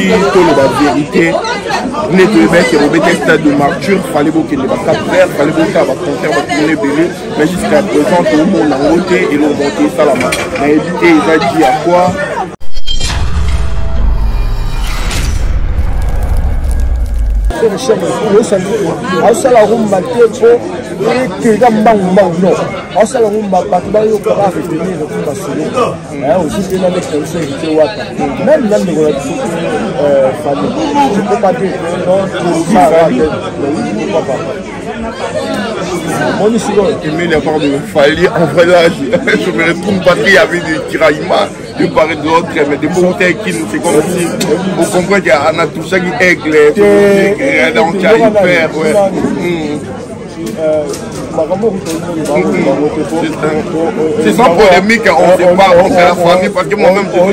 qui la vérité. Net le mec qui est stade de martyr, fallait beaucoup les 4 frères, fallait beaucoup à concert, tourner belé, mais jusqu'à présent tout le monde a voté et l'ont voté ça la main. Mais éviter, il a dit à quoi? Mais la part de Fali, en vrai là, je me retrouve battu avec des tiraillements de part et d'autre, mais des bouteilles qui nous c'est comme si vous comprenez qu'il y a tout ça qui est clair, donc il y a une paire, ouais. C'est sans polémique, on se parle, on fait la famille parce que moi-même je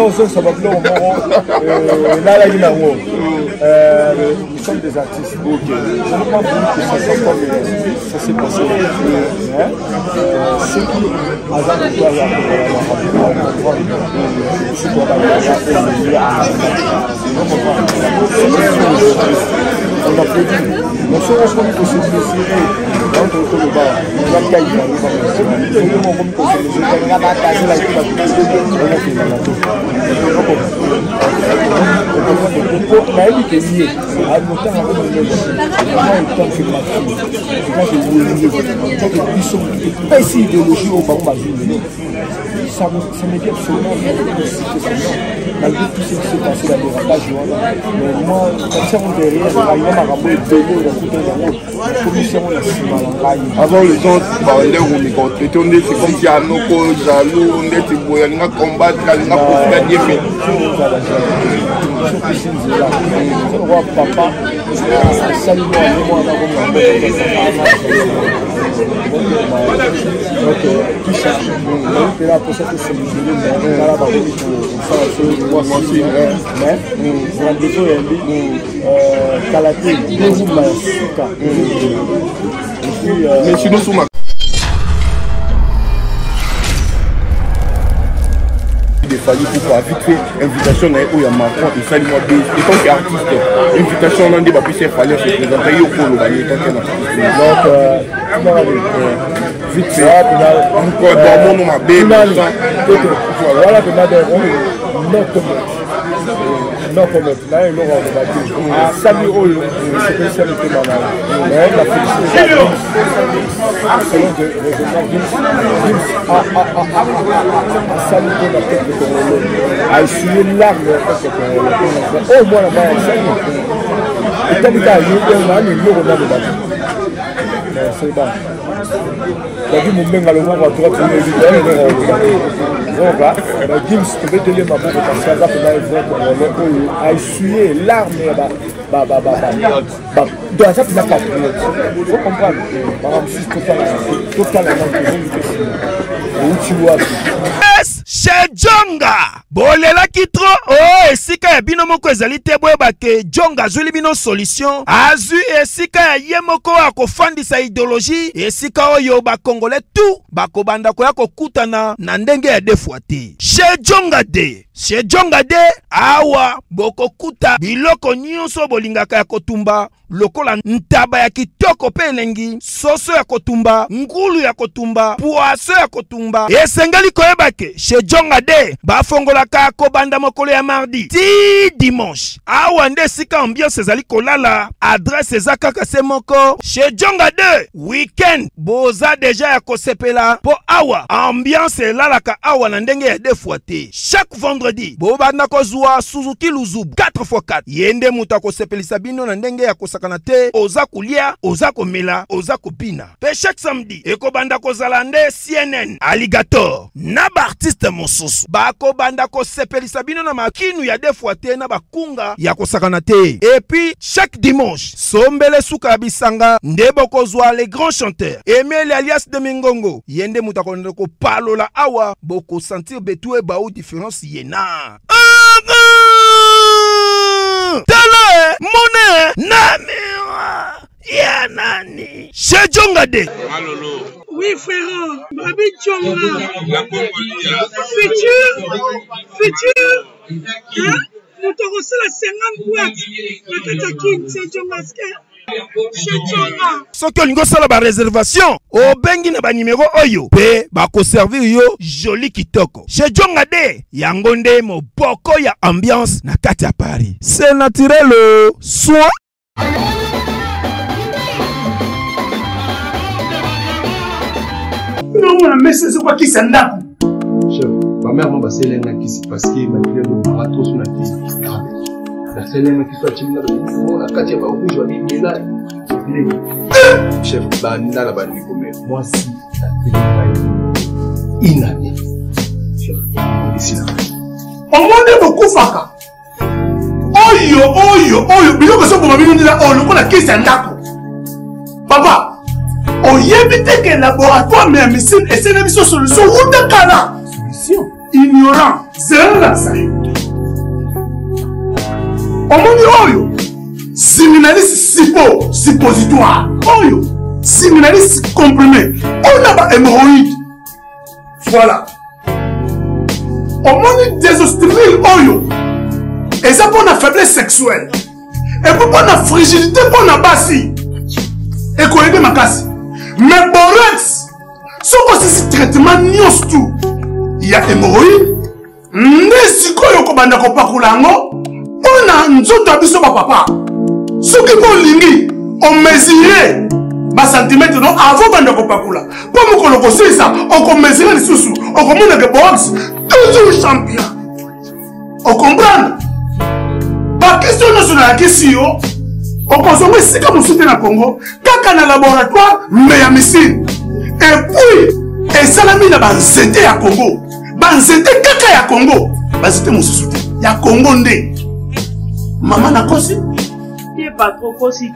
nous sommes des artistes. Je ne pense pas que ça s'est passé. Ce qui on a fait on se rend compte que c'est serré entre le bas, on a caillé dans le bas. C'est comme on se dit, on a cassé la gueule, on a fait la tout. On a évité lié. À longtemps, on a fait le c'est pas idéologie au bas, ça me dit absolument rien de citer son nom. Malgré tout ce qui s'est passé dans le dérapage, mais moi, quand c'est mon derrière, il y a un marabout de vélo, il y a tout un commission, on a six malangailles. Avant les autres, c'est comme s'il y a un autre jaloux, on est boy, on a combattre, on a gagné. Papa, salut-moi, donc tout ça, donc là pour ça que c'est musulman, mais là par contre ça c'est moi aussi, mais la défaut est dit kalaté, deux jours là, et puis mais sinon sous ma des familles pour vite fait invitation où il y a Macron et ça moi et tant qu'artiste invitation on dit bah puis c'est fallait se présenter au pôle donc vite fait encore dans mon nom à B voilà que madame non comme là il aura de battre Sami Olo c'est que ça le tema là mais la félicité selon que Sami Olo la tête de Congolais a essuyé l'arme de Congolais au moins là-bas et tant qu'il y a eu un il y aura de battre c'est bon la vie mon benga le monde va droit pour les vidéos donc là la Gims devait donner ma boue parce qu'elle a fait la Congolais a essuyé l'arme dans ça n'a pas il faut comprendre par exemple totalement chez Djonga bolela kitro oh esika ya bino moko ezali te boyeba ke Djonga azuli bino solution azu esika ya ye moko akofandisa idéologie esika oyo bakongole tout bakobanda koya kokutana na ndenge ya defwa te chez Djonga de awa bokokuta biloko nyonso bolingaka ya kotumba lokola ntaba ya kitoko pe elengi soso ya kotumba ngulu ya kotumba poaso ya kotumba esengeli koyeba ke chez Djonga de bafongolaka kobanda mokolo ya mardi ti dimanche awa nde sika ambiance ezali kolala adresse eza kaka se moko chez Djonga de weekend boza deja ya kosepela po awa ambiance elalaka awa na ndenge ya defwa te chaque vendredi bobanda kozwa Suzuki Luzubu 4x4 yende mutu akosepelisa bino na ndenge ya kosakana te oza kulia oza komela oza kopina pe chaque samedi ekobanda kozala nde CNN Alligator na ba artiste mosusu bakobanda kosepelisa bino na makinu ya defwa te na bakunga ya kosakana te et puis chaque dimanche sombele suka bisanga nde bokozwa les grands chanteurs Emile alias de Mingongo yende mutu akonde ko palola awa boko sentir betu e ba ou différence yena tele mone namira ya nani chez Djonga de Malolo. Oui frère, Babi Djonga. La Congolia. Futur. Hein? moto akosala 50 boîte na kati ya kini Shejonga Shejonga. Soki olingi osala ba réservation obengi na ba numéro oyo pe bakoservir yo joli kitoko. Shejonga de yango nde moboko ya ambiance na kati ya Paris. C'est naturel soin. Non, mais c'est quoi qui s'en a? Chef, ma mère m'a passé l'un qui s'est parce que ma fille de marathon sur la tête. La seule qui soit timide, la Katia va rouge, je vais dire là. Chef, banda la bande comme moi si la télé inane. Chef, ici là. On m'a beaucoup faka. Oyo, biloko so pour mabino ndila o lokola kisa ndako. Papa, oyebite que laboratoire mais médecine et c'est une solution ou de kala. Solution ignorant, c'est là ça. Omoni oyo. Séminaliste suppositoire. Oyo. Séminaliste comprimé. On a pas hémorroïde. Voilà. Omoni désostril oyo. Et ça pour la faiblesse sexuelle. Et pour la fragilité pour la bassi. Et qu'on aide ma casse. Mais borex. Ce que c'est traitement nios tout. Il y a hémorroïde. Nesiko yoko banda ko pakulango. On a nzoto abiso papa. Ce qui est lingi, on mesure bas centimètre non avant banda ko pakula. Pour me colocoser ça, on mesure les sous, on commande que box toujours champion. On comprend? La question nationale la question, on consomme si comme soutien à Congo, kaka na laboratoire mais à missile. Et puis, et salami na banzete à Congo. Banzete kaka ya Congo. Banzete mon soutien. Ya Congo ndé. Maman na kosi? Qui pas trop kosi.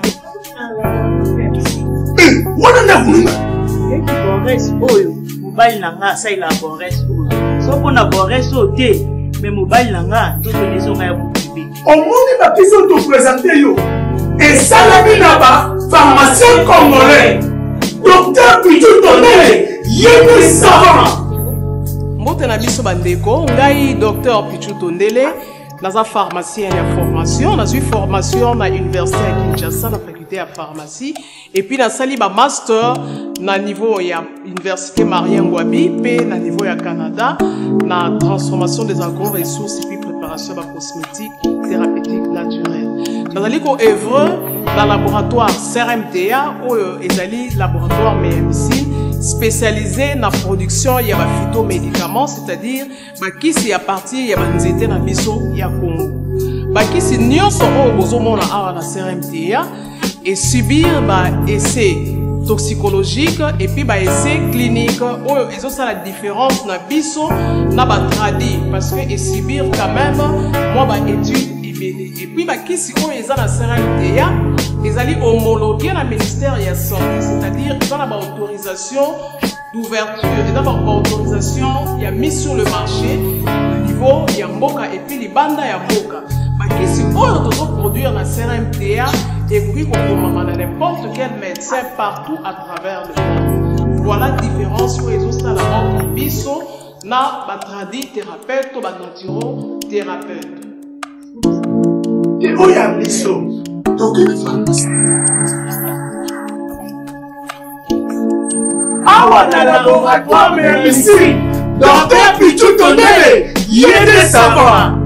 Wana na kununga. Et qui borès oyo, mobile nanga ça il a borès oyo. So pour na borès oté, mais mobile nanga tout les onga ya boubi. Au monde ba piso to présenter yo. Et salami na ba pharmacien congolais. Docteur Pichu Tondele, yémi savant. Mbote na biso bandeko, ngai docteur Pichu Tondele. Dans un pharmacien de formation, dans une formation à l'université à Kinshasa, dans la faculté de pharmacie, et puis dans un master na niveau ya université Marien Ngouabi, puis na niveau ya Canada, na transformation des agro-ressources et puis préparation de cosmétiques thérapeutiques naturelles. Dans un œuvre dans le laboratoire CRMTA ou ezali laboratoire médecine spécialisé dans la production de phytomédicaments, c'est-à-dire qui à partir de nzete na biso ya Congo. Qui nyonso o bozomona awa na CRMTA et subir essai toxicologique et puis essai clinique ou ils ont ça la différence na biso na ba tradi parce que et subir quand même moi étude et puis qui si on est dans CRMTA ils allaient homologuer le ministère de la Santé, c'est-à-dire qu'ils ont la autorisation d'ouverture, ils ont l'autorisation, il y a mis sur le marché, le niveau, il y a Mboka et puis les bandes, il y a Mboka. Qui si on doit produire la CRMTA et puis qu'on commande à n'importe quel médecin partout à travers le monde. Voilà la différence où ils ont ça la biso, na batradi thérapeute ou batantiro thérapeute. Et où y a biso? Donc, awa na laboratoire mais ici, docteur Pichu Tondele, yémi savant.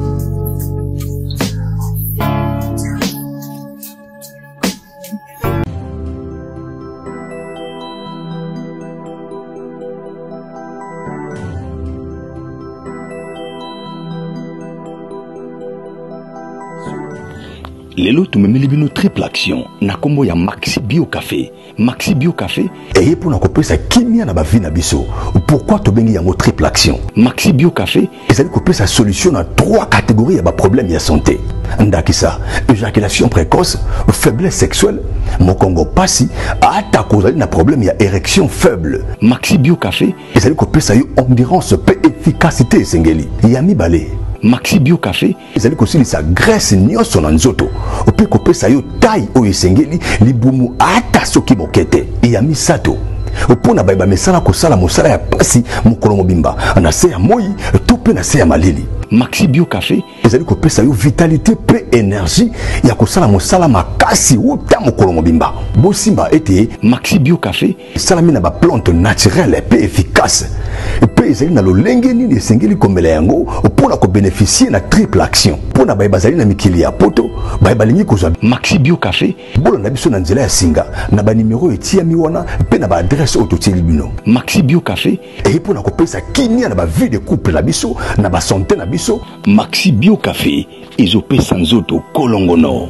Lelo tumemeli bino triple action na kombo ya Maxi Bio Café. Maxi Bio Café et pour na kopesa kimia na ba vie na biso. Pourquoi to bengi yango triple action? Maxi Bio Café ezali kopesa solution na 3 catégories ya ba problème ya santé. Ndakisa, éjaculation précoce, faiblesse sexuelle, mokongo pasi, ata kozali na problème ya érection faible. Maxi Bio Café ezali kopesa yo endurance pe efficacité sengeli. Ya mibale Maxi Bio Café ezali kosilisa graisse nyonso na nzoto ope kopesa yo taille oyo esengeli libumu ata soki bokete. Ya misato opona bayeba mesala kosala mosala ya pasi mokolo mobimba na se ya moi to pe na se ya malili. Maxi Bio Café ezali kopesa yo vitalité pe énergie ya kosala mosala makasi uta mokolo mobimba. Bosimba ete Maxi Bio Café salami na ba plante naturelle pe efficace. Pe ezali na lolenge nini esengeli komela yango opona ko bénéficier na triple action. Pona bayeba zali na mikili ya poto bayeba lingi kozwa Maxi Bio Café bolo na biso na nzela ya singa na ba numéro etiami wana pe na ba adresse autotili bino. Maxi Bio Café e pona kopesa kimia na ba vie de couple na biso na ba santé na biso. Maxi Bio Café ezopesa nzoto kolongono.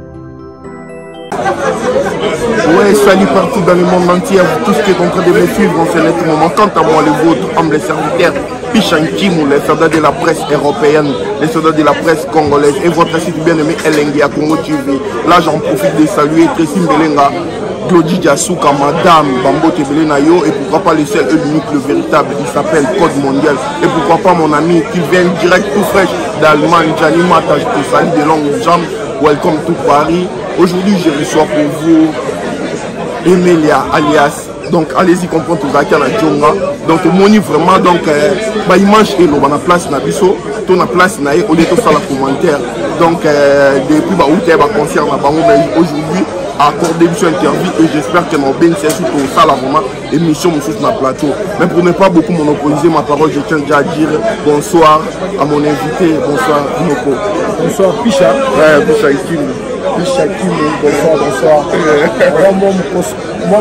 Ouais, salut partout dans le monde entier, à vous tous qui êtes en train de me suivre en ce net moment. Quant à moi, les vôtres, humbles serviteurs, Pichankimu, les soldats de la presse européenne, les soldats de la presse congolaise et votre site bien-aimé Elengi à Congo TV. Là, j'en profite de saluer Tracy Mbelenga, Glody Diasuka, Madame Bambo Tebelenayo et pourquoi pas le seul et l'unique, le véritable, il s'appelle Code Mondial. Et pourquoi pas mon ami qui vient direct tout fraîche d'Allemagne, Gianni Mata, je te salue de longues jambes. Welcome to Paris. Aujourd'hui, je reçois pour vous Emilia alias. Donc, allez-y comprendre tout ça qui a la Djonga. Donc, moni vraiment, donc, bah, image et l'on a place na biso, ton a place na au lieu de ça la commentaire. Donc, depuis bah, où tu es, bah, concert na bango, mais aujourd'hui, accorder une interview et j'espère que mon bien c'est surtout ça la vraiment émission mon sur le plateau. Mais pour ne pas beaucoup monopoliser ma parole, je tiens déjà à dire bonsoir à mon invité. Bonsoir Noko. Bonsoir Picha. Ouais, Picha ici. Picha Kim, bonsoir. Moi,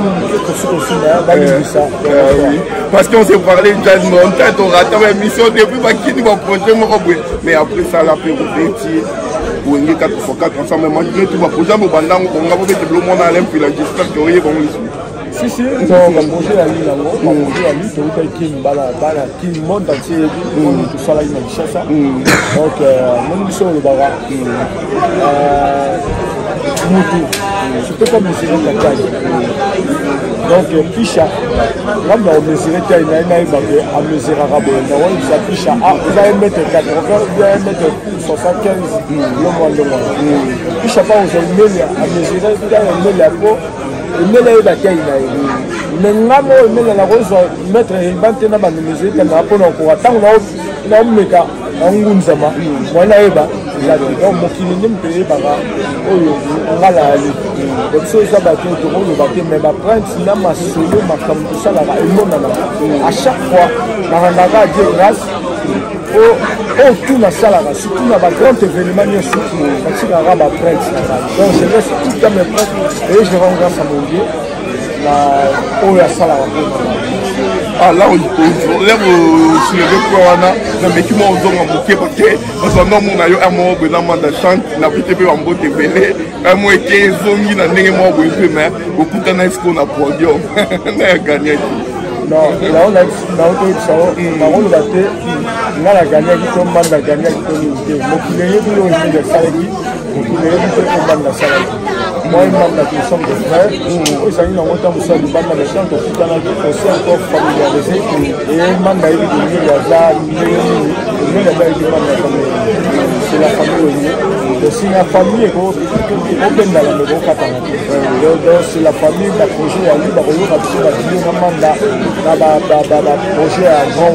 oui. Parce qu'on s'est parlé de Jazz Mountain, on rate ma émission depuis qui nous va projet mais après ça la fait revêtir. Pour une 4x4 ensemble, moi je tout ma projet mon bandang on va mettre le monde à l'impi là j'espère que vous voyez comment si si donc on projet la ligne là on projet la ligne tout qui bala qui monte entier tout ça là il m'a ça donc mon mission le baba Moutou surtout comme c'est la taille donc Picha là on mesurer taille na ibabe à mesurer arabe na on ça Picha ah vous allez mettre 80 bien mettre 75 le mois Picha pas vous allez mettre à mesurer dans la peau mais là il a taille na mais ngamo mais la rose mettre bante na ba mesurer na pour encore attendre na meka ngunzama mwana eba donc mokili mpeye baba oyo ngala ali so ça ba to le bateau mais ba prince na masolo makambo sala ba emonana à chaque fois na randaka Dieu grâce au tout na sala surtout na ba grand événement surtout parce que ba prince donc je laisse tout à mes princes et je rends grâce à mon Dieu na oyo sala ah là on lève sur le corona mais qui m'ont donné un bouquet parce que non mon ayo un mot besoin de chante n'a plus été en beauté belé un mot qui zongi na ndenge mo boye mais beaucoup de nice qu'on a podium na gagné non là on a ça on va te na la gagné qui tombe banda gagné qui tombe mo qui est du long de salaki mo qui est du banda salaki moi il m'a dit que de frères où ça il a monté au sol du banda de chante tout dans le conseil encore familiarisé et il m'a dit que il y a là c'est la famille c'est la famille c'est la famille la projet à lui la mandat la projet à grand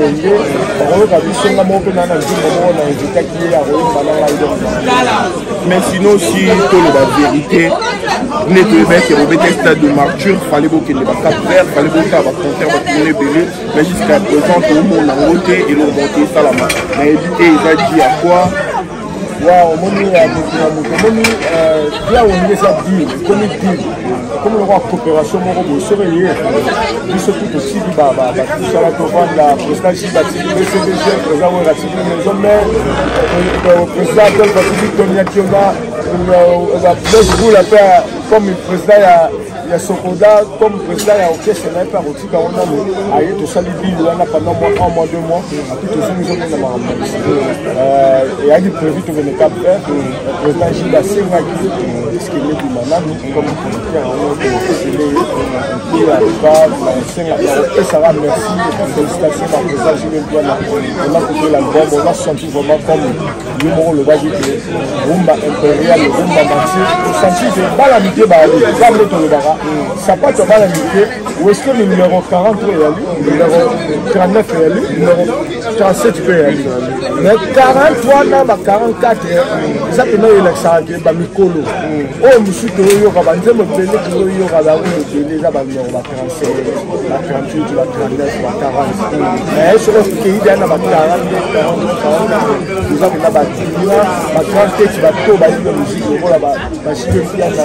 mais sinon si tout la vérité nettoyer stade de martyr fallait beaucoup les 4 frères fallait beaucoup à concert mais jusqu'à présent tout le monde a voté et l'ont voté ça là mais éviter il va dire à quoi waaw moni ya moni là on est ça dit comme le roi coopération moko bo surveiller biso tout aussi baba tout ça la commande la présidence bâti le CDG président wa rati les hommes président de bâti Tonia Kionga la plus la paix comme président ya Sokoda comme président ya orchestre na pas aussi quand on a aye to sali bill wana pendant un mois 2 mois puis to so nous na mama et a dit prévu to venir cap faire président Gilles Senga qui ce qu'il est du manami comme on peut qui arriva la Senga et ça va merci félicitations à président Gilles Douana on a écouté l'album on a senti vraiment comme le mot le va dire rumba impérial rumba maxi on sentit de balamité Mickey Bali, ça me tombe là. Ça pas tomber la Mickey. Où est-ce que le numéro 40 est allé, le numéro 39 est allé, le numéro 37 est allé. Mais 43 n'a pas 44. Ça peut nous électionner par Mikolo. Oh, monsieur Toyo, quand on dit que le Toyo, quand on dit que les abonnés ont 37, 38, 39, 40. Mais sur le pays, il y a 40, 40, nous avons la bâtie. Ma grande tête, tu vas tout bâtir la musique. Voilà, parce que il y a la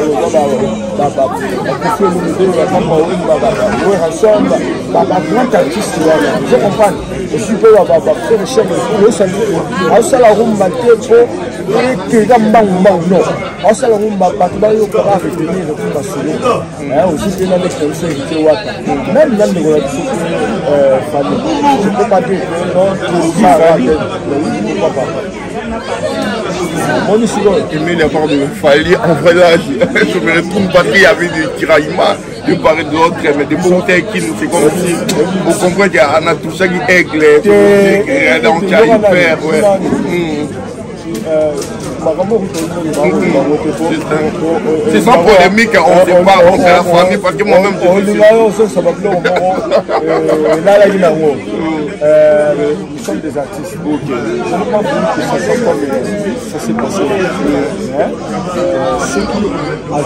grand artiste, je comprends. Je suis pas faire le chef de salut. À la roue, ma tête, et que non. À la roue, ma bataille, au corps, avec les nez, le solo. Aussi, c'est la l'extension de Wata. Même dans les relations, je ne peux pas dire que non, il a part de Fali, en vrai là, je me retrouve pas qu'il y avait du tiraillement de part et de l'autre, mais des bouteilles qui nous c'est comme si on comprend qu'il y a tout ça qui est clair, donc il y a une paire, ouais. C'est sans polémique, on ne sait pas, on sait la famille, parce que moi-même je suis. Nous sommes des artistes. Je ne pense pas que ça soit comme ça s'est passé. Ce qui, à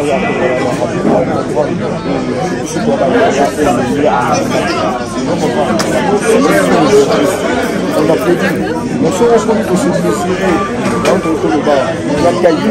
on applaudit. On se retrouve pour se blesser. Dans le bar, on va gagner.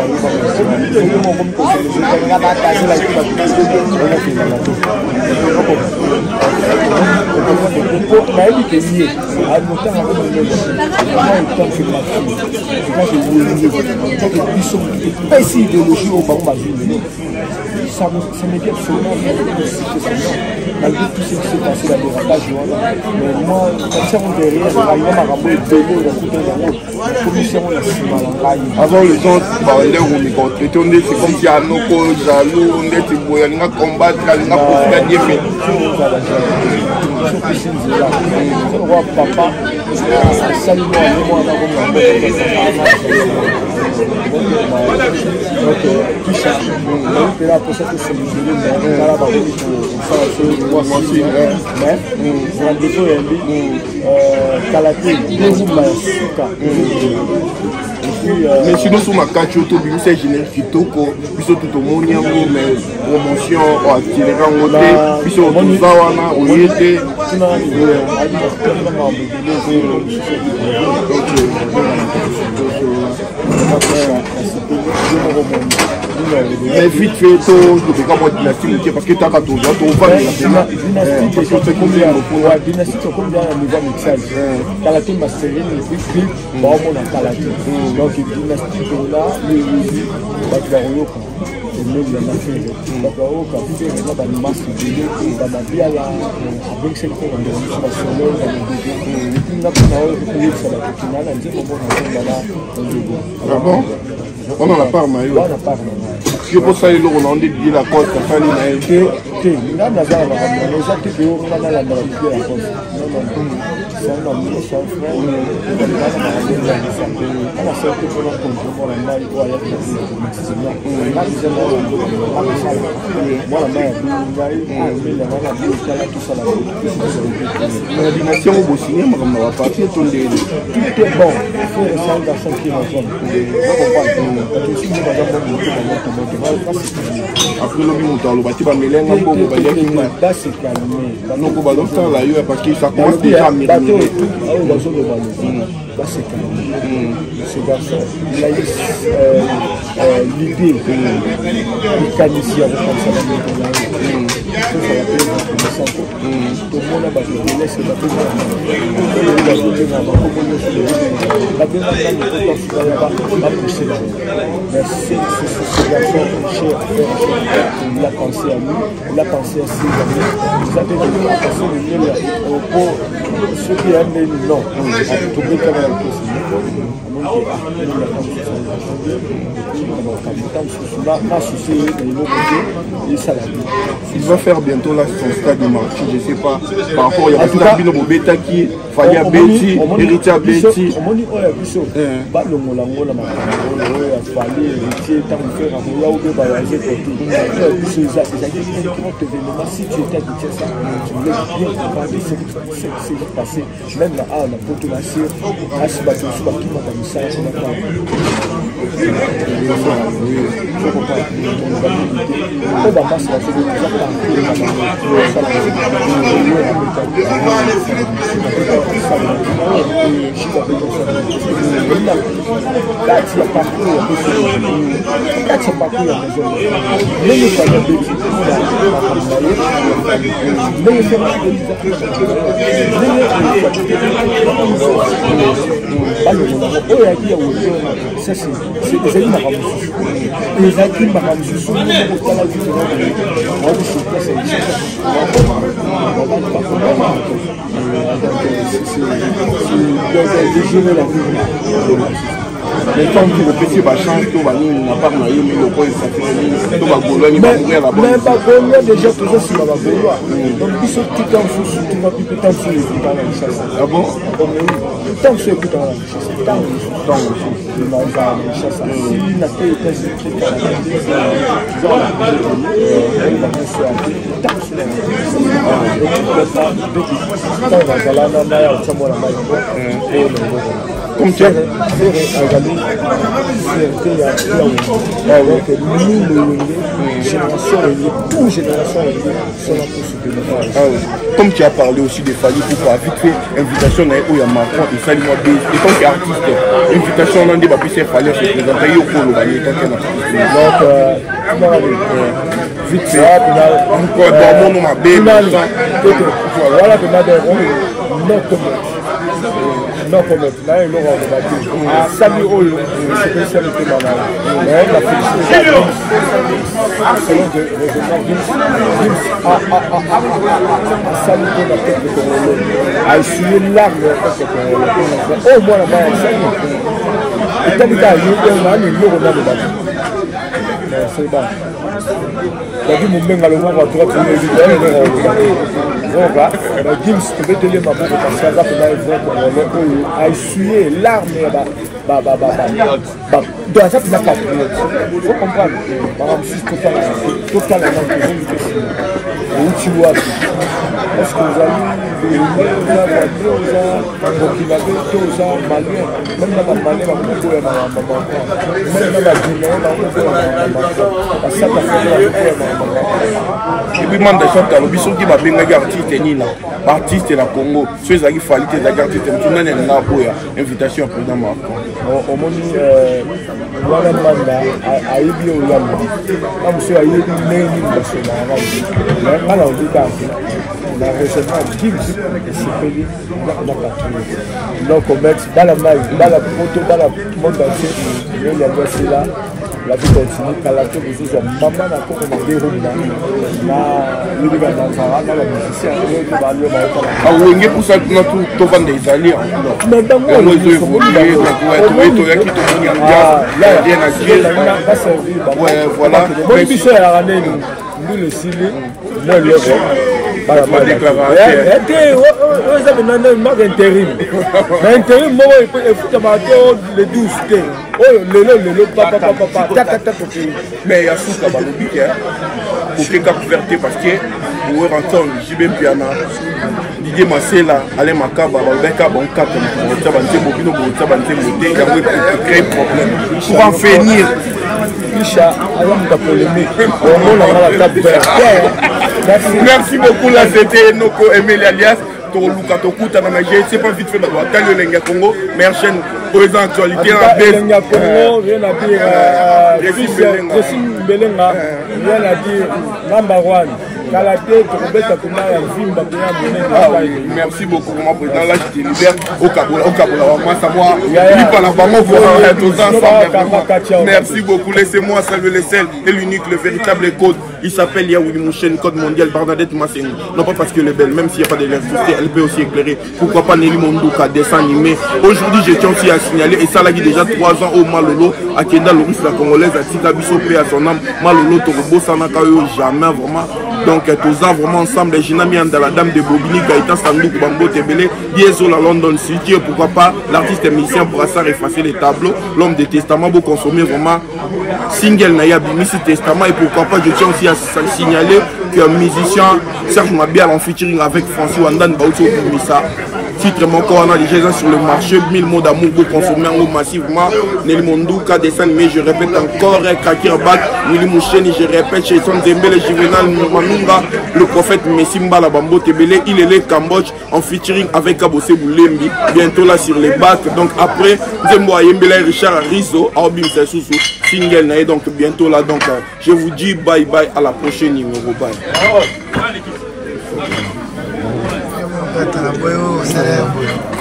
Ça me dit absolument malgré tout ce qui s'est passé la dérapage, mais moi, quand on est derrière, avant les gens, c'est comme si à nos jaloux, on est à combattre, on a gagné. Papa, mais sinon sur ma carte auto c'est général kitoko biso tout monde mais promotion accélérant côté biso tout ça wana oyete mais vite fait tout je peux pas moi dynastie parce que t'as qu'à tout on va dynastie c'est combien dynastie c'est combien niveau mixage dans la team mastering et puis bon on a la donc dynastie là le baroyo et même la machine baroyo quand tu fais là dans masse de la bien là avec cette forme de nationale et puis là on a eu ça la finale on dit bon ah bon on en a pas maillot on a pas je pense que on a dit la côte ça les que là on a dans les autres que on a dans la côte c'est un homme c'est un frère on a sorti pour un contrôle pour la maille pour aller là disons moi la maille tout ça là la dimension au cinéma on va partir tout est bon il faut rester dans son qui après le montant le bâti va mêler un bon là c'est calmé non pour ballon ça là il parce que ça commence déjà à mêler là c'est calmé ce garçon il a eu l'idée de qualifier avec comme ça tout le monde a battu le laisse il a pensé à nous, il a pensé à ses amis, il a pensé à ceux qui aiment les noms, à trouver quand même Il va faire bientôt là son stade de marché, je ne sais pas. Par rapport à Bino Bobeta qui fallait à Betty, héritier à Betty. Si tu étais habitué à ça, tu voulais bien comprendre ce qui s'est passé. Même là, on a pour te masser, à ce bateau, qui m'a comme ça, je n'ai pas. Mais quand le petit va changer, tout va nous n'a pas marié, mais le point ça tout va Gaulois, il va mourir là-bas. Même pas Gaulois, déjà toujours sur la Gaulois. Donc ils sont tout en sous, tu vas plus tant sur les écoutes à la chasse. Ah bon? Tant sur les écoutes à la chasse. Tant il m'a dit à la chasse. S'il n'a pas été écrit à la chasse, il va me faire tant sur la chasse. Comme tu as comme tu as parlé aussi des familles pour vite fait invitation à Macron et ça moi et tant qu'artiste invitation on a des papiers fallu se présenter au pôle vite fait encore dans mon voilà que non, comme maintenant, il aura rebattu. Salut, c'est que ça le fait mal. Mais la félicité, selon que salut pour la tête de Congolais, a essuyé l'arme au moins là-bas, ça y est. Et tant qu'il y a eu il aura rebattu. C'est bon. Il a dit mon mec à le voir à droite, il a dit Gims, tu veux te dire ma boue parce que là, a essuyé l'arme. Donc ça, tu n'as pas de il faut comprendre. Par exemple, si totalement où tu vois, est-ce que vous avez même dans la manière et puis man de chante le biso qui va bien artiste ni là artiste la Congo ceux qui fallait des artistes tu n'as pas boya invitation à président Macron au moni wala manda aibi o yalla comme si aibi neni national ngala o dita la récemment Gims c'est payé la patrouille donc on met dans la maille dans la photo dans la monde entier il y a aussi là la vie continue quand la chose des autres maman n'a pas comme des roues là le gars dans la musicien ah oui pour ça nous tout vendre des alliés mais dans moi voilà nous le cible moi le mais il y a sous pour que couverture parce que vous entendre JB Piana Didier Massela Alain Makaba Babeka bon cap ça va dire bobino ça va dire monter il y a créer problème pour en finir Isha avant de polémique on a la table merci beaucoup là c'était Noko Emile alias Luka Tokuta na magie c'est pas vite fait dans le Lenga Congo mais chaîne présent actualité en baisse Lenga Congo rien à dire Jessim Belenga rien à dire number 1 merci beaucoup mon président là je te libère au Kaboula moi savoir merci beaucoup laissez-moi saluer les seuls et l'unique le véritable code Il s'appelle Yaouli Mouchen, code mondial Bernadette Masseni. Non pas parce qu'elle est belle, même s'il n'y a pas d'électricité, elle peut aussi éclairer. Pourquoi pas Nelly Mondouka, dessin animé. Aujourd'hui, je tiens aussi à signaler, et ça l'a dit déjà 3 ans au Malolo, à Kenda Loris, la Congolaise, à Tika Bisso, paix à son âme. Malolo, Torobo, Sanakayo, jamais vraiment. Donc, tous ans vraiment ensemble, les Jinami dans la Dame de Bobini, Gaïta Sandouk, Bambo, Tebele, Dieso, la London City, et pourquoi pas l'artiste et musicien pourra ça effacer les tableaux. L'homme des testaments, vous consommer vraiment single Naya Bimisi Testament, et pourquoi pas, je tiens aussi à signaler qu'un musicien, Serge Mabial, en featuring avec François Wandan, Baouto Bimisa. Titre mon corps, on a déjà sur le marché, 1000 mots d'amour pour consommer en massivement. Nelly Mondouka, dessin, mais je répète encore, Kakir Bak, Willy Moucheni, je répète, chez Son Dembele, Juvenal Manunga, le prophète Messimba, la Bambo Tebele, il est le Cambodge, en featuring avec Kabose Boulembi, bientôt là sur les bacs. Donc après, Zembo Ayembele, Richard Rizzo, Aubim Sessousou, single naïe, donc bientôt là. Donc je vous dis bye bye, à la prochaine numéro, bye. Boyo,